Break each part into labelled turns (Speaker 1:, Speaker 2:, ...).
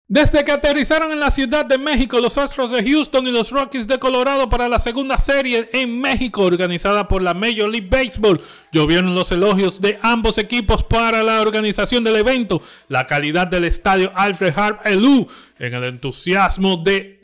Speaker 1: Desde que aterrizaron en la Ciudad de México los Astros de Houston y los Rockies de Colorado para la segunda serie en México organizada por la Major League Baseball, llovieron los elogios de ambos equipos para la organización del evento, la calidad del estadio Alfred Harp Helú, en el entusiasmo de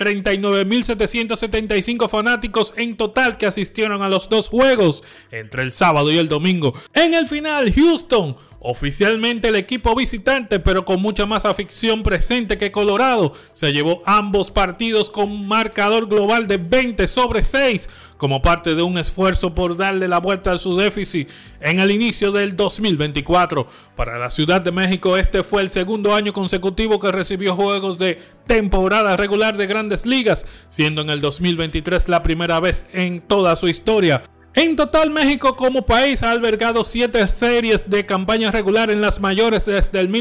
Speaker 1: 39.775 fanáticos en total que asistieron a los dos juegos entre el sábado y el domingo. En el final, Houston, oficialmente el equipo visitante, pero con mucha más afición presente que Colorado, se llevó ambos partidos con un marcador global de 20-6 como parte de un esfuerzo por darle la vuelta a su déficit en el inicio del 2024. Para la Ciudad de México, este fue el segundo año consecutivo que recibió juegos de temporada regular de Grandes Ligas, siendo en el 2023 la primera vez en toda su historia. En total, México como país ha albergado 7 series de campaña regular en las mayores desde el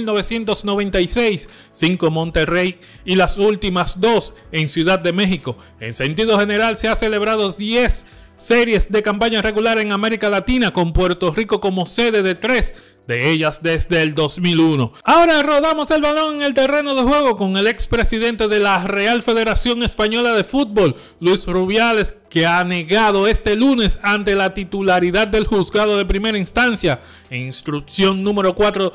Speaker 1: 1996, 5 en Monterrey y las últimas 2 en Ciudad de México. En sentido general, se ha celebrado 10 series de campaña regular en América Latina, con Puerto Rico como sede de 3 de ellas desde el 2001. Ahora rodamos el balón en el terreno de juego con el expresidente de la Real Federación Española de Fútbol, Luis Rubiales, que ha negado este lunes ante la titularidad del juzgado de primera instancia, instrucción número 4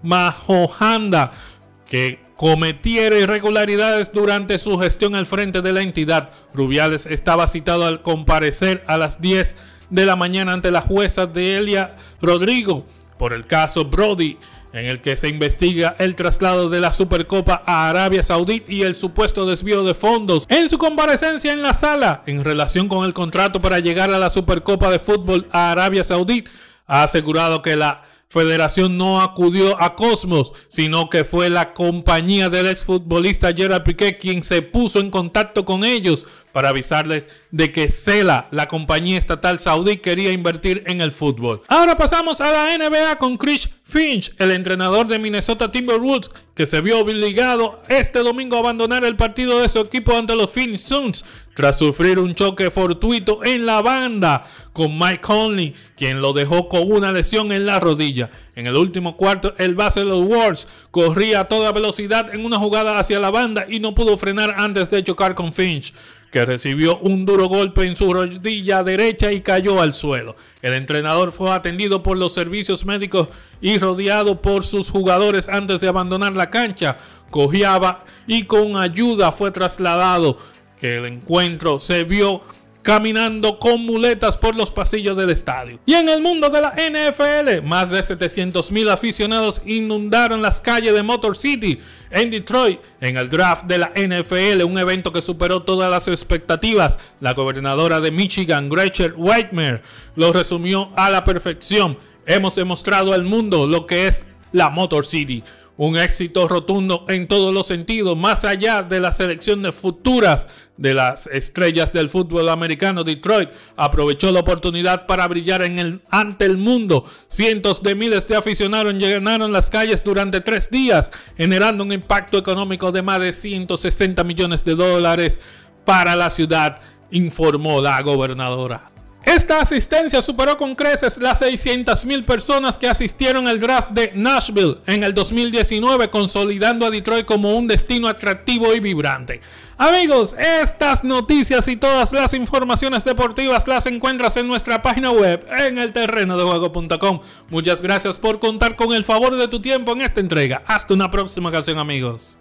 Speaker 1: Majojanda, que cometiera irregularidades durante su gestión al frente de la entidad. Rubiales estaba citado al comparecer a las 10 de la mañana ante la jueza Delia Rodrigo por el caso Brody, en el que se investiga el traslado de la Supercopa a Arabia Saudita y el supuesto desvío de fondos. En su comparecencia en la sala, en relación con el contrato para llegar a la Supercopa de Fútbol a Arabia Saudita, ha asegurado que la Federación no acudió a Cosmos, sino que fue la compañía del exfutbolista Gerard Piqué quien se puso en contacto con ellos para avisarles de que Cela, la compañía estatal saudí, quería invertir en el fútbol. Ahora pasamos a la NBA con Chris Finch, el entrenador de Minnesota Timberwolves, que se vio obligado este domingo a abandonar el partido de su equipo ante los Phoenix Suns tras sufrir un choque fortuito en la banda con Mike Conley, quien lo dejó con una lesión en la rodilla. En el último cuarto, el base de los Wolves corría a toda velocidad en una jugada hacia la banda y no pudo frenar antes de chocar con Finch, que recibió un duro golpe en su rodilla derecha y cayó al suelo. El entrenador fue atendido por los servicios médicos y rodeado por sus jugadores antes de abandonar la cancha. Cojeaba y con ayuda fue trasladado, que el encuentro se vio caminando con muletas por los pasillos del estadio. Y en el mundo de la NFL, más de 700,000 aficionados inundaron las calles de Motor City en Detroit en el draft de la NFL, un evento que superó todas las expectativas. La gobernadora de Michigan, Gretchen Whitmer, lo resumió a la perfección. Hemos demostrado al mundo lo que es la Motor City. Un éxito rotundo en todos los sentidos, más allá de la selección de futuras de las estrellas del fútbol americano. Detroit aprovechó la oportunidad para brillar ante el mundo. Cientos de miles de aficionados llenaron las calles durante 3 días, generando un impacto económico de más de $160 millones para la ciudad, informó la gobernadora. Esta asistencia superó con creces las 600,000 personas que asistieron al draft de Nashville en el 2019, consolidando a Detroit como un destino atractivo y vibrante. Amigos, estas noticias y todas las informaciones deportivas las encuentras en nuestra página web en elterrenodejuego.com. Muchas gracias por contar con el favor de tu tiempo en esta entrega. Hasta una próxima ocasión, amigos.